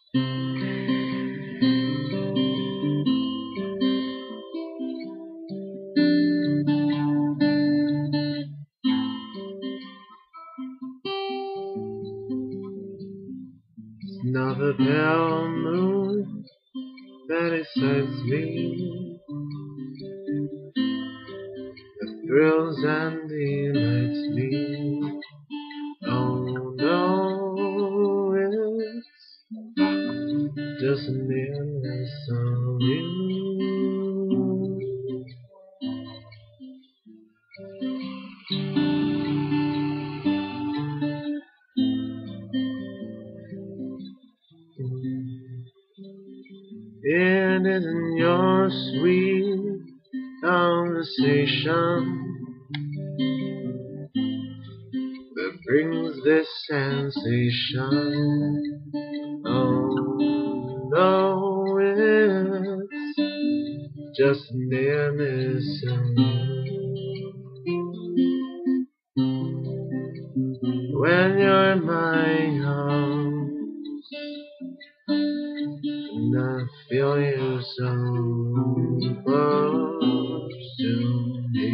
Not the pale moon that excites me, that thrills and delights me. Oh no, it's just the nearness of you. It isn't your sweet conversation that brings this sensation. Oh no, it's just nearness of you. When you're in my arms and I feel you so close to me,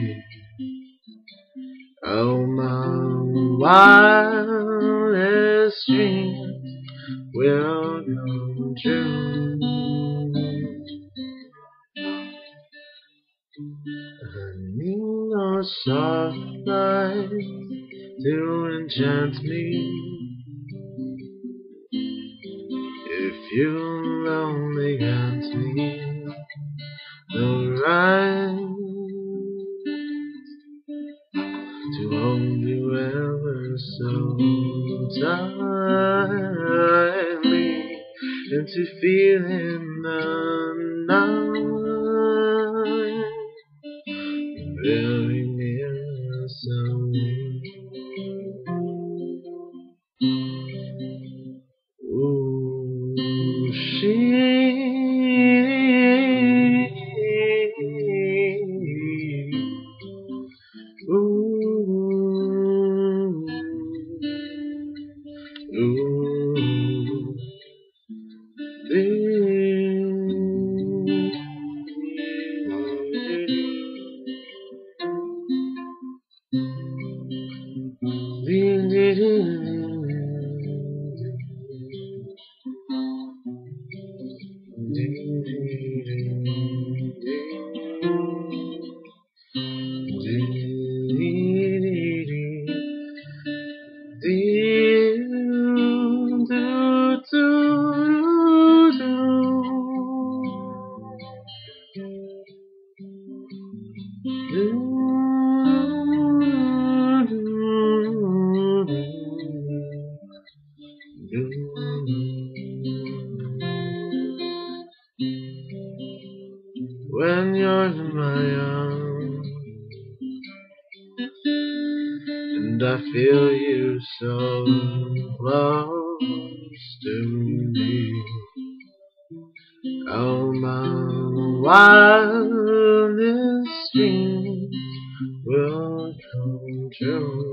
oh my wildest dreams will come true. I need no soft light to enchant me. If you only grant me the right to hold you ever so tightly, and to feel in the night very nearness of you. Ooh, she When you're in my arms and I feel you so close to me, oh my wildest dreams will come true.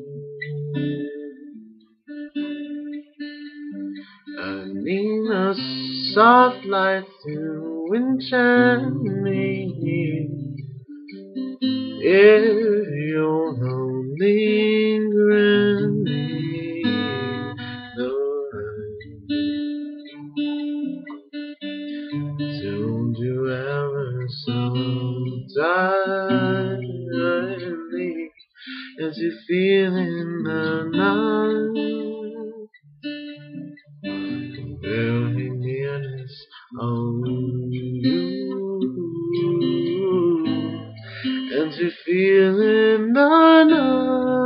I need a soft light to enchant me. If you'll only grant me the right to hold you ever so tightly, as you feel in the night very nearness of you, and to feel in the night